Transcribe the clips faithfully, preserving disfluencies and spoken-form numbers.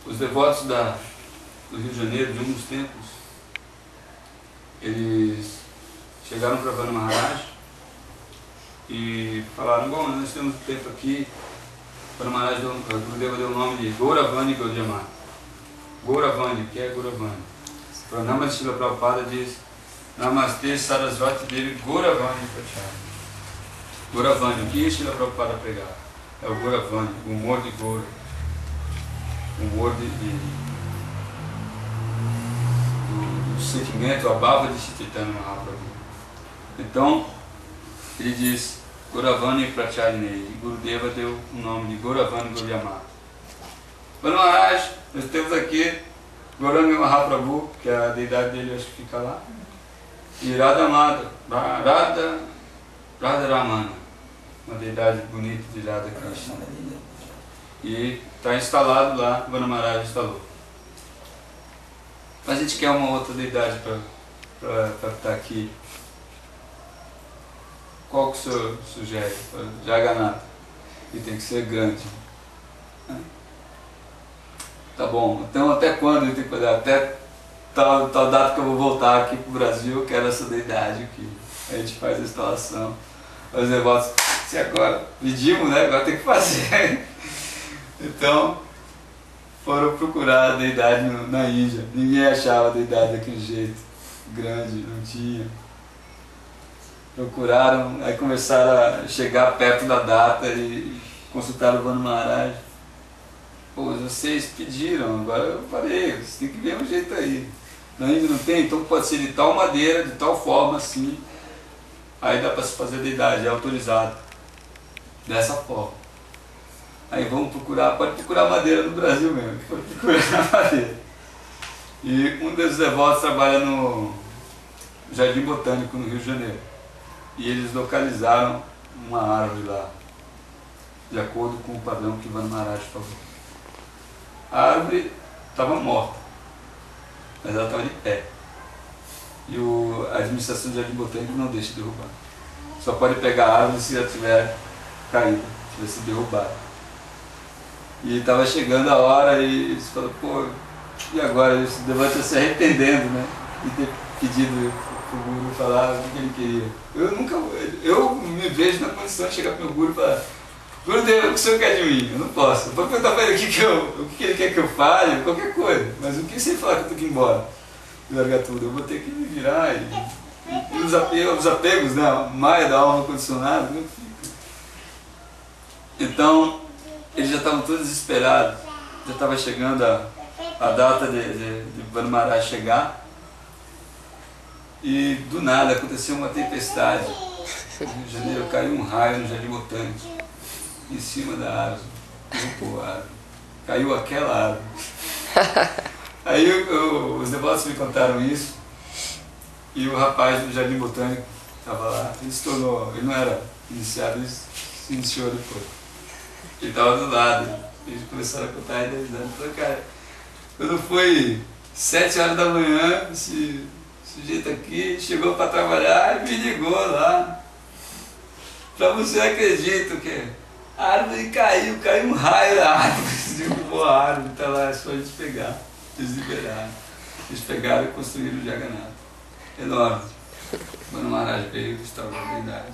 Os devotos da, do Rio de Janeiro, de um dos templos, eles chegaram para Vana Maharaj e falaram: bom, nós temos um templo aqui. Vana Maharaj deu, o Gurudeva deu o nome de Gauravani Gaudiya Mata. Gauravani, que é Gauravani. Pranama de Srila Prabhupada diz: Namaste Sarasvati Devi Gauravani Pracharya. Gauravani, o que Srila Prabhupada pregava? É o Gauravani, o humor de Gaura, o humor de, de, do, do sentimento, a bhava de Chaitanya Mahaprabhu. Então, ele diz Gauravani Pracharya, e Gurudeva deu o nome de Gauravani Gaudiya Mata. Vana Maharaj, nós temos aqui Gauranga Mahaprabhu, que é a deidade dele, acho que fica lá, e Radha Madhava, Radha, Radha Ramana, uma deidade bonita de Radha Krishna. E está instalado lá, Vana Maharaj instalou. Mas a gente quer uma outra deidade para estar aqui. Qual que o senhor sugere? Jagannatha. E tem que ser grande. Tá bom, então até quando eu tenho que fazer? Até tal, tal data que eu vou voltar aqui para o Brasil, eu quero essa deidade aqui. A gente faz a instalação. Os devotos, se agora pedimos, né? Agora tem que fazer. Então, foram procurar a deidade na Índia. Ninguém achava a deidade daquele jeito, grande, não tinha. Procuraram, aí começaram a chegar perto da data e consultaram o Vana Maharaj. Pô, vocês pediram, agora eu falei, você tem que ver um jeito aí. Na Índia não tem, então pode ser de tal madeira, de tal forma, assim. Aí dá para se fazer a deidade, é autorizado. Dessa forma. Aí vamos procurar, pode procurar madeira no Brasil mesmo, pode procurar madeira. E um desses devotos trabalha no Jardim Botânico, no Rio de Janeiro. E eles localizaram uma árvore lá, de acordo com o padrão que Vana Maharaj falou. A árvore estava morta, mas ela estava de pé. E o, a administração do Jardim Botânico não deixa derrubar. Só pode pegar a árvore se ela tiver caído, tiver sido derrubada. E estava chegando a hora e eles falaram: pô, e agora? Eles devotos se arrependendo, né? De ter pedido para o Guru falar o que ele queria. Eu nunca, eu me vejo na condição de chegar para o meu Guru e falar: Gurudeva, o que o senhor quer de mim? Eu não posso. Eu vou perguntar para ele o que, que, eu, o que ele quer que eu fale, qualquer coisa. Mas o que se ele falar que eu tenho que ir embora e largar tudo? Eu vou ter que me virar. E, e, e os, apegos, os apegos, né? A maia da alma condicionada, não fica. Então, eles já estavam todos desesperados. Já estava chegando a, a data de, de, de Vana Maharaj chegar. E do nada aconteceu uma tempestade. No Rio de Janeiro caiu um raio no Jardim Botânico, em cima da árvore, derrubou a árvore, caiu aquela árvore. Aí eu, eu, os devotos me contaram isso, e o rapaz do Jardim Botânico estava lá, ele se tornou, ele não era iniciado, ele se iniciou depois. Ele estava do lado, eles começaram a contar e ele falou: cara, quando foi sete horas da manhã, esse sujeito aqui chegou para trabalhar e me ligou lá. Para você acredita que a árvore caiu, caiu um raio da árvore, derrubou a árvore, está lá, é só a gente pegar. Eles liberaram. Eles pegaram e construíram o Jagannatha. Enorme. Vana Maharaj veio e restaurou a deidade.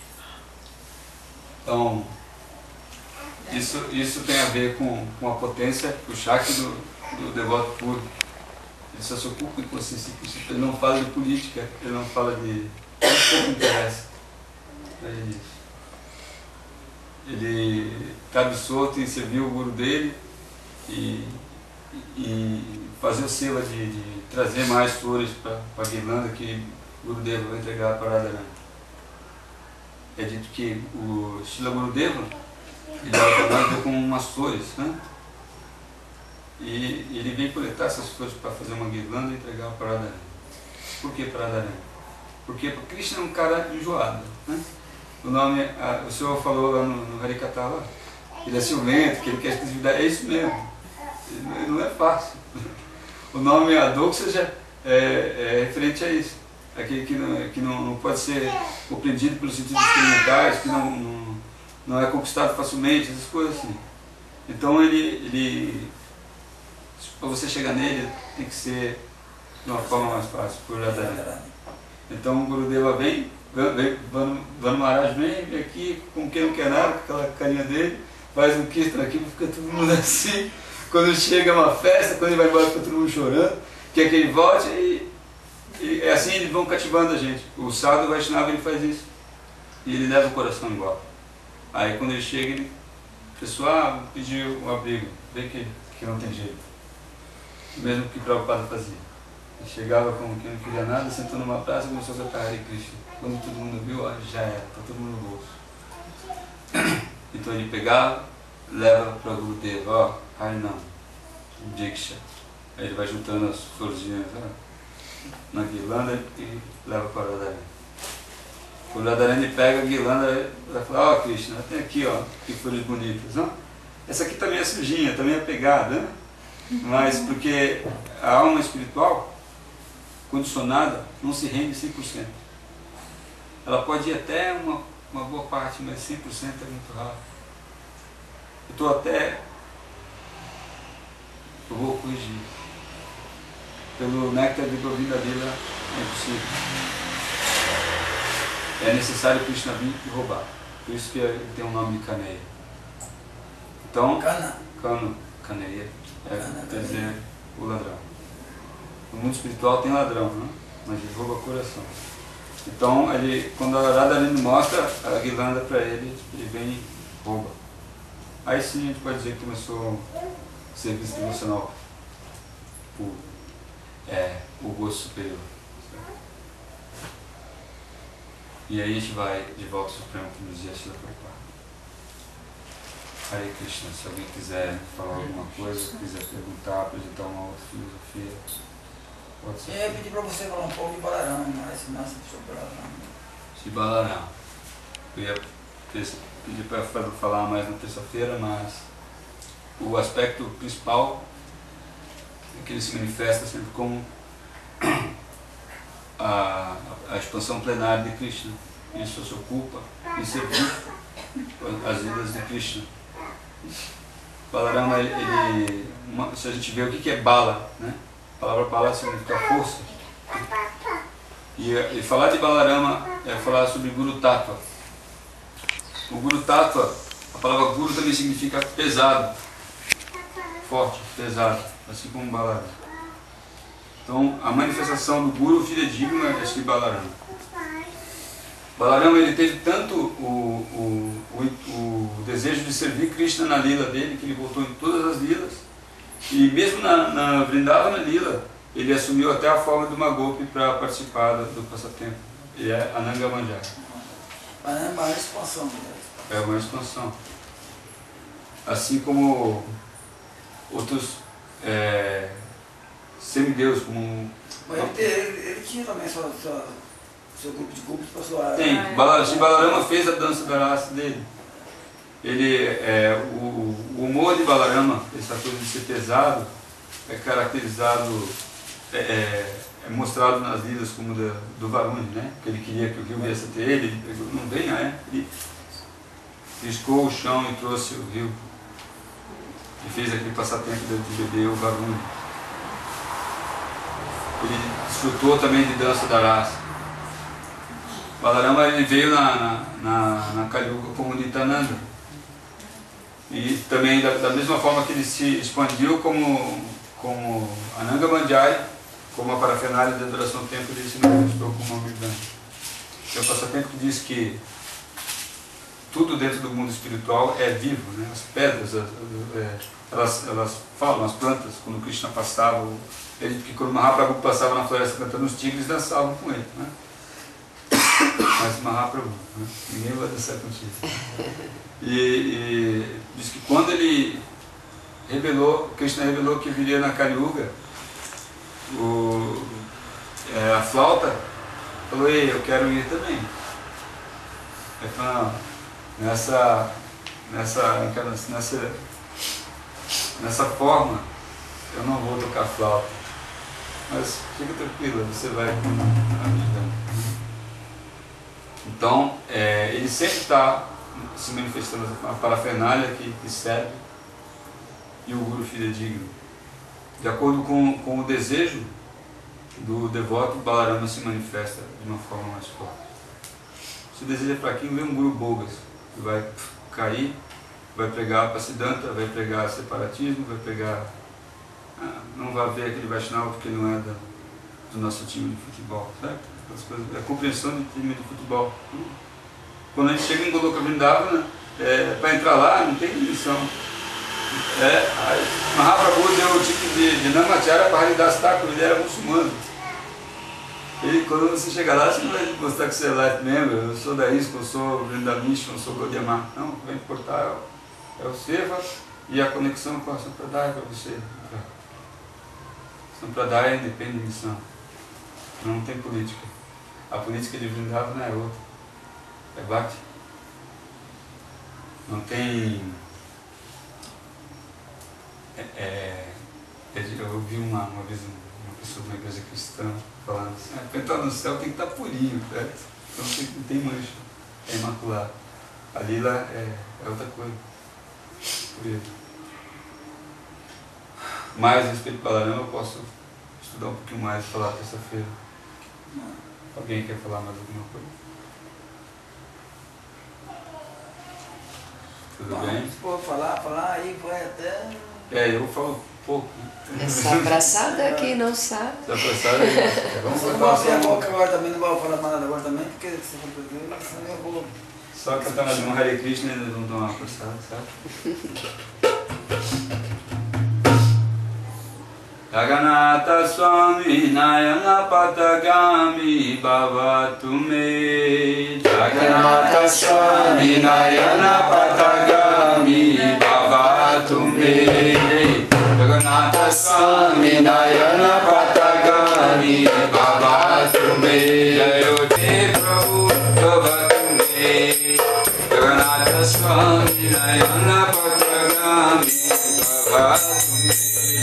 Então, isso, isso tem a ver com, com a potência, o Shakti do, do devoto puro. Ele só se ocupa com consciência. Ele não fala de política, ele não fala de... Ele pouco interessa para ele isso. Ele está absorto em servir o Guru dele e, e fazer o seva de, de trazer mais flores para a guirlanda que o Gurudeva vai entregar para Radharani. É dito que o Srila Gurudeva ele trabalha com umas flores, né? E ele vem coletar essas flores para fazer uma guirlanda e entregar para Radharani. Por que para Radharani? Porque Krishna é um cara enjoado, né? O nome, a, o senhor falou lá no, no Harikatha, lá, ele é ciumento, que ele quer exclusividade, é isso mesmo, ele não é fácil. O nome Adoxa já é, é referente a isso, aquele que, não, que não, não pode ser compreendido pelos sentidos experimentais, que não, não, não é conquistado facilmente, essas coisas assim. Então ele, ele para você chegar nele, tem que ser de uma forma mais fácil, por Radharani. Então o Gurudeva vem, vem Vanu Maharaj vem, vem aqui com quem não quer nada, com aquela carinha dele, faz um kirtan aqui, fica todo mundo assim. Quando chega uma festa, quando ele vai embora, fica todo mundo chorando, quer que ele volte, e, e é assim eles vão cativando a gente. O Sadhu Vaishnava ele faz isso, e ele leva o coração embora. Aí quando ele chega, ele, pessoal, pediu um abrigo, vê que, que não tem jeito. Mesmo que Prabhupada fazia. Ele chegava como que não queria nada, sentou numa praça e começou a cantar Hare Krishna. Quando todo mundo viu, ó, já era, está todo mundo no bolso. Então ele pegava, leva para o Gurudeva, ó, Harinam, Diksha. Aí ele vai juntando as florzinhas na guirlanda e leva para o Radharani. O Radharani pega a guirlanda e vai falar, ó Krishna, tem aqui, ó, que flores bonitas. Não? Essa aqui também é sujinha, também é pegada, né? Mas porque a alma espiritual, condicionada, não se rende cem por cento. Ela pode ir até uma, uma boa parte, mas cem por cento é muito raro. Eu estou até... Eu vou corrigir. Pelo néctar de Govinda Lila é impossível. É necessário Krishna vir e roubar. Por isso que ele tem o nome de Kaneya. Então, Kana. Kano, Kaneya, é, quer dizer, o ladrão. No mundo espiritual tem ladrão, né? Mas ele rouba o coração. Então, ele, quando a Radharani mostra a guirlanda para ele, ele vem e rouba. Aí sim a gente pode dizer que começou o serviço devocional puro. É, o gosto superior. E aí a gente vai de volta ao Supremo que nos dias da Prabhupada. Hare Krishna, se alguém quiser falar alguma coisa, quiser perguntar, apresentar uma outra filosofia, pode ser. Eu ia pedir para você falar um pouco de Balarama, mas não sobre Balarama. De Balarama. Eu ia pedir para falar mais na terça-feira, mas o aspecto principal é que ele se manifesta sempre como a, a expansão plenária de Krishna. Isso se ocupa em servir as vidas de Krishna. Balarama, ele, ele uma, se a gente vê o que, que é Bala, né? A palavra Bala significa força. E, e falar de Balarama é falar sobre Guru Tattva. O Guru Tattva, a palavra Guru também significa pesado, forte, pesado, assim como Balarama. Então, a manifestação do Guru fidedigno é Sri Balarama. Balarama, ele teve tanto o, o, o, o desejo de servir Krishna na lila dele, que ele voltou em todas as lilas, e mesmo na, na Vrindavana Lila, ele assumiu até a forma de uma golpe para participar do, do passatempo. Ele é Ananga Manjari. É uma expansão. É uma expansão. Assim como outros é, semideus, como... Mas ele, ele, ele tinha também sua, sua, seu grupo de cultos para sua... Tem. Ah, Balarama, Balarama fez a dança da raça dele. Ele, é, o, o humor de Balarama, essa coisa de ser pesado, é caracterizado, é, é, é mostrado nas lidas como da, do Varuni, né? Que ele queria que o rio viesse até ele, ele não vem, né? Ele riscou o chão e trouxe o rio. E fez aquele passatempo de beber o Varuni. Ele desfrutou também de dança da raça. Balarama, ele veio na, na, na, na Kali-yuga como Nityananda. E também da, da mesma forma que ele se expandiu como, como Ananga Manjari, como a parafernália da adoração do templo, ele se manifestou como Amridana. É o passatempo que diz que tudo dentro do mundo espiritual é vivo, né? As pedras, as, é, elas, elas falam, as plantas, quando Krishna passava, ele, que quando Mahaprabhu passava na floresta cantando, os tigres dançavam com ele, né? Mas Mahaprabhu, né? Ninguém vai dançar contigo. E, e diz que quando ele revelou, Krishna revelou que viria na Kali-yuga, o, é, a flauta falou, ei, eu quero ir também. Ele falou, não, nessa, nessa, nessa, nessa forma eu não vou tocar flauta, mas fica tranquila, você vai ajudando. Então, é, ele sempre está se manifestando a parafernália que, que serve e o Guru fidedigno. De acordo com, com o desejo do devoto, o Balarama se manifesta de uma forma mais forte. Se o desejo é fraquinho, vem um Guru Bogas, que vai pff, cair, vai pregar Passiddhanta, vai pregar separatismo, vai pregar... Ah, não vai ver aquele Vaishnava porque não é da, do nosso time de futebol, certo? As coisas, é a compreensão de time de futebol. Quando a gente chega em Goloka Vrindavana, é, para entrar lá não tem dimensão. É, Mahaprabhu deu o tipo de, de Namacharya para Haridas Thakur, ele era muçulmano. E quando você chega lá, você não vai mostrar que você é life member, eu sou da ISKCON, eu sou Vrindamishwan, eu sou Gaudiya Math. Não, o que vai importar é o, é o Seva e a conexão com a Sampradaya para você. Sampradaya depende de missão, não tem política. A política de Vrindavana é outra, é Bhakti. Não tem... É, é, eu ouvi uma, uma vez uma pessoa de uma igreja cristã falando assim, ah, para entrar no céu tem que estar purinho, certo? Então tem, não tem mancha, é imaculado. A lila é, é outra coisa, pureza. Mais a respeito do Balarama eu posso estudar um pouquinho mais e falar terça-feira. Alguém quer falar mais alguma coisa? Tudo Bom, bem? se for falar, falar aí vai até... É, eu falo pouco. Essa abraçada aqui não sabe. Essa abraçada aí. Vamos Você não cantar vai abrir a só, boca agora também, não vai falar mais nada agora também, porque se for perder, senão eu vou... só cantar mais uma Hare Krishna e eles vão dar uma forçada, sabe? Jagannatha Swami Nayana Patagami Bhavatu Me. Jagannatha Swami Nayana Patagami Bhavatu Me. Jagannatha Swami Nayana Patagami Bhavatu Me. Jayoti Prabhu Bhavatu Me. Jagannatha Swami Nayana Patagami Bhavatu Me.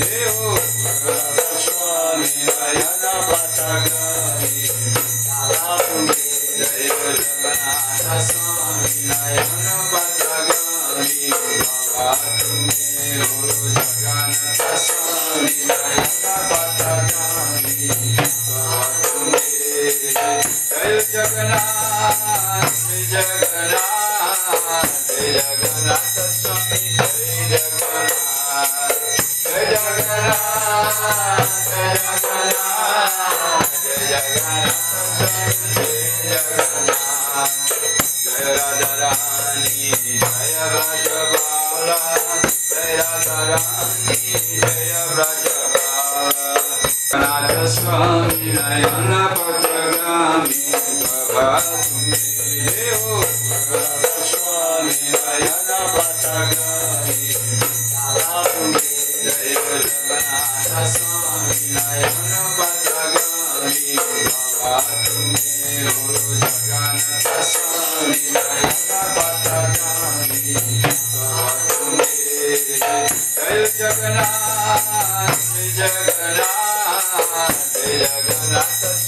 Swami Nayana Patagami Bhavatu Me. Jaya Jagannatha Swami Nayana Patagami Bhavatu Me. Guru Jagannatha Swami Nayana Patagami Bhavatu Me. Jaya Jagannath, Jaya Jagannath, Jaya Jagannath Swami, Jaya Jagannath. Jai Jagannath, Jai Jagannath, Jai Jagannath, Jai Jagannath. Jai Radharani, Jai Vrajabala, Jai Radharani, Jai Vrajabala. Jagannatha Swami Nayana Patagami Bhavatu Me. Jagannatha Swami Nayana Patagami Bhavatu Me. Jaya Jagannatha Swami Nayana Patagami Bhavatu Me. Guru Jagannatha Swami Nayana Patagami Bhavatu Me. Jaya Jagannath, Jai Jagannath, Jai Jagannath